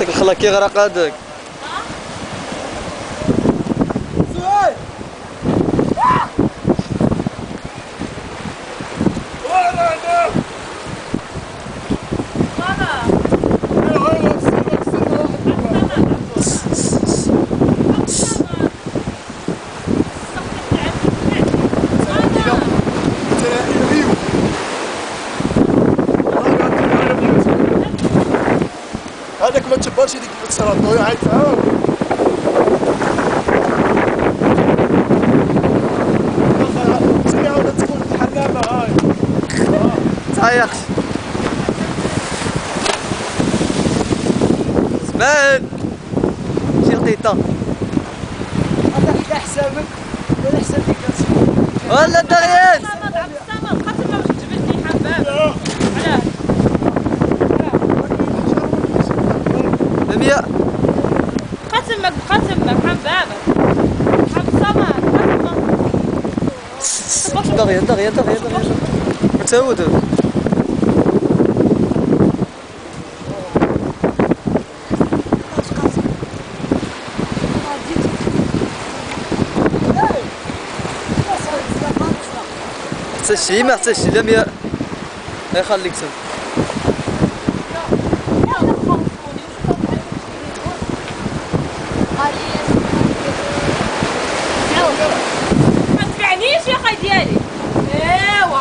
هذاك الخلا كيغرق هذاك. هذاك ما تشبرش هذيك السراطويه عاد تعاود سير عاود تدخل الحمامه هاي تعيقش زمان شي لقيطه هذاك على حسابك ولا حساب ديك ولا دغيان مية بقى تماك حبابك حب السمر بقى تما دغيا متعود حتى شي ما حتى شي لا مية يخليك تم ما تبعنيش يا خي ديالي ايوا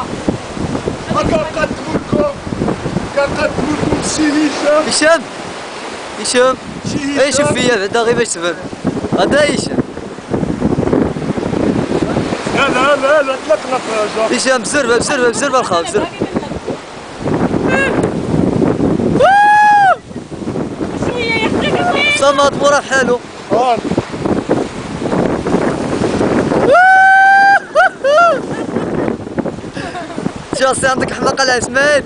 كنقدموا لكم السي هشام هشام اي شوف فيا بعدا غير باش تبان هذا هشام لا طلقنا في هشام بزربه الخا بزربه شويه يحرك صمت مورا بحالو جاسي عندك حماقه العثمان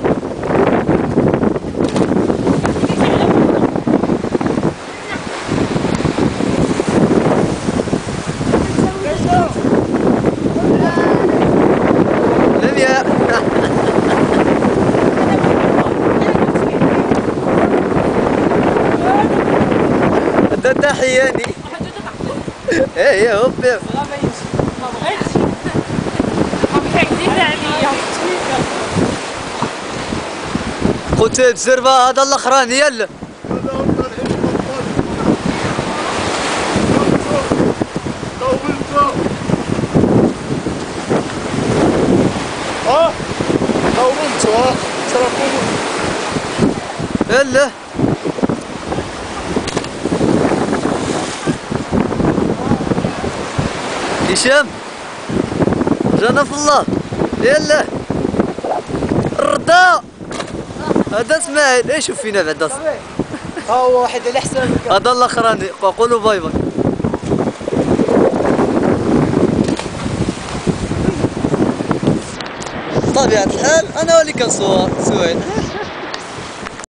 لميا هذا تحياني ايه هوبي قلت بزربه هذا الاخراني يلا يلا هشام جانا في الله يلا الرضا هذا اسماعيل ايش شوف فينا بعدا ها هو واحد على حسابك هذا الاخراني قولوا باي باي طبيعة الحال انا اللي كنصور سويد